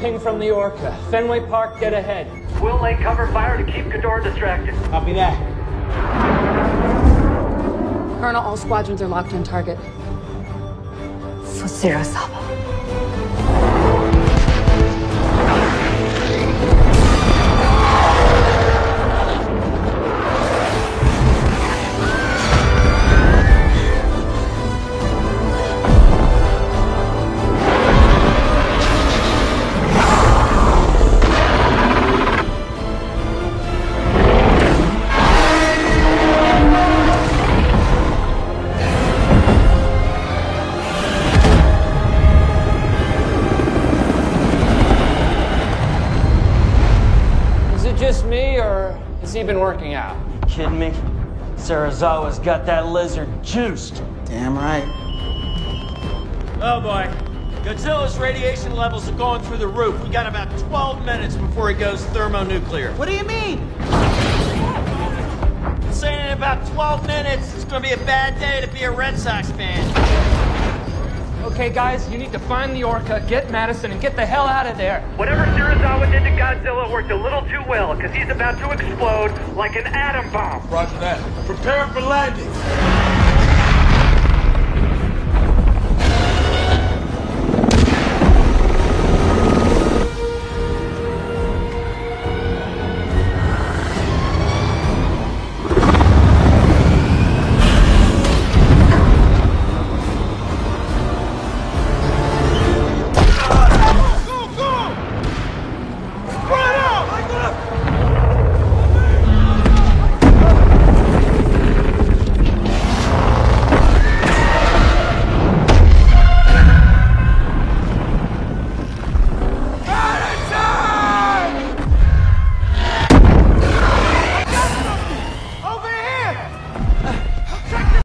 ping from the Orca. Fenway Park, get ahead. We'll lay cover fire to keep Ghidorah distracted. Copy that. Colonel, all squadrons are locked on target. For Serizawa. Just me, or has he been working out? Kidding me? Serizawa's got that lizard juiced. Damn right. Oh boy. Godzilla's radiation levels are going through the roof. We got about 12 minutes before he goes thermonuclear. What do you mean? I'm saying in about 12 minutes, it's gonna be a bad day to be a Red Sox fan. Okay, guys, you need to find the Orca, get Madison, and get the hell out of there. Whatever Serizawa did to Godzilla worked a little too well, because he's about to explode like an atom bomb. Roger that. Prepare for landing.